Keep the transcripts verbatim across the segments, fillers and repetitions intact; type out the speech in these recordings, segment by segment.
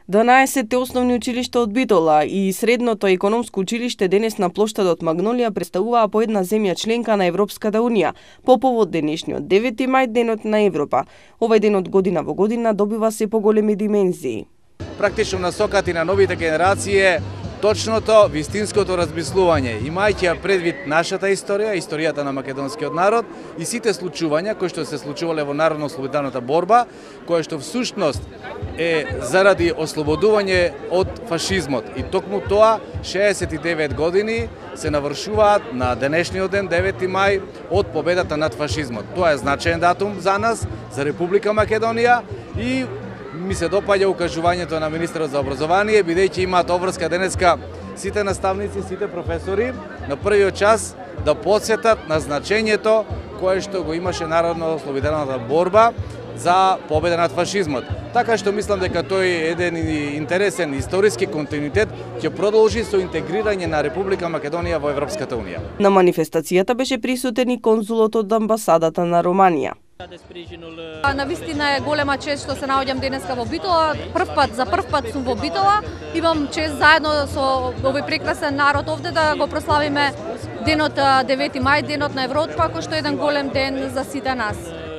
дванаесет основни училишта од Битола и Средното економско училиште денес на плоштадот Магнолија представуваа по една земја членка на Европската унија, по повод денешниот девети мај, денот на Европа. Овој ден од година во година добива се поголеми димензии. Практично насокати на новите генерации е точното, вистинското размислување, имајќи ја предвид нашата историја, историјата на македонскиот народ и сите случувања кои што се случувале во народно-ослободителната борба, која што всушност е заради ослободување од фашизмот. И токму тоа, шеесет и девет години се навршуваат на денешниот ден, девети мај, од победата над фашизмот. Тоа е значаен датум за нас, за Република Македонија и ми се допаѓа укажувањето на министерот за образование, бидејќи имаат обврска денеска сите наставници, сите професори на првиот час да потсетат на значењето кое што го имаше народно-ослободителната борба за победа над фашизмот. Така што мислам дека тој еден интересен историски континуитет ќе продолжи со интегрирање на Република Македонија во Европската унија. На манифестацијата беше присутен и конзулот од амбасадата на Романија. Навистина е голема чест што се наоѓам денеска во Битола. Прв пат, за прв пат сум во Битола. Имам чест заедно со овој прекрасен народ овде да го прославиме денот девети мај, денот на Европа, кој што е еден голем ден за сите нас.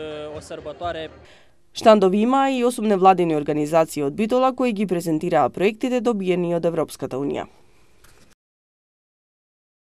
Штандови има и осум невладини организации од Битола кои ги презентираа проектите добиени од Европската унија.